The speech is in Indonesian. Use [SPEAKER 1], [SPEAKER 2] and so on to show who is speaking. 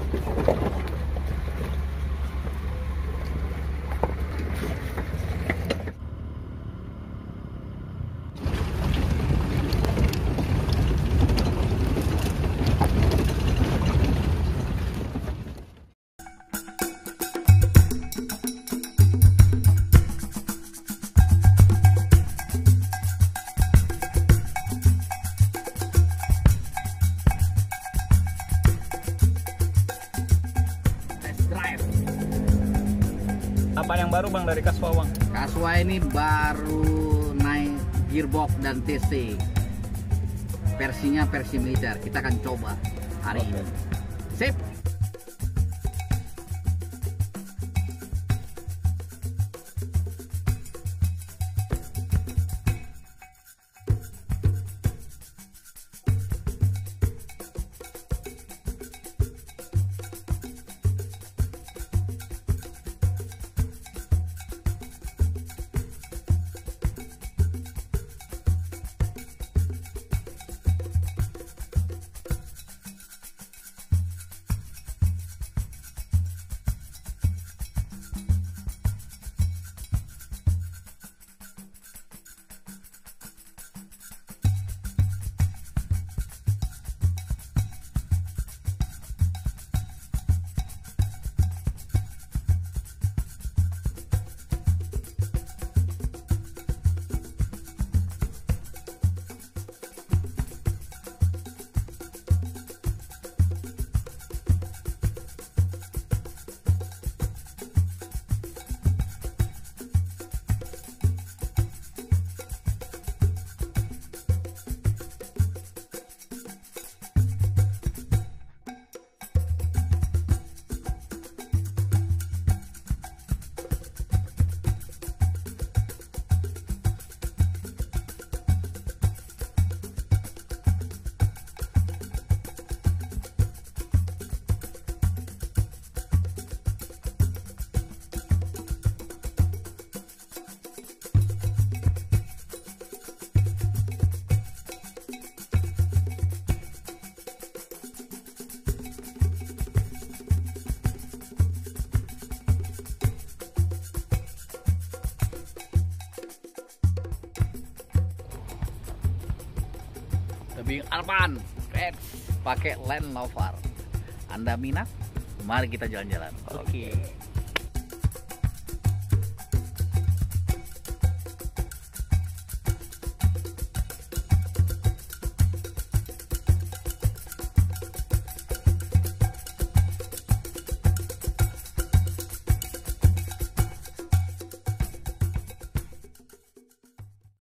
[SPEAKER 1] Apa yang baru bang dari Qashwa bang?
[SPEAKER 2] Qashwa ini baru naik gearbox dan TC. Versinya versi militer. Kita akan coba hari ini. Sip. Tebing Arpam, pakai Land Rover. Anda minat? Mari kita jalan-jalan.
[SPEAKER 1] Oke.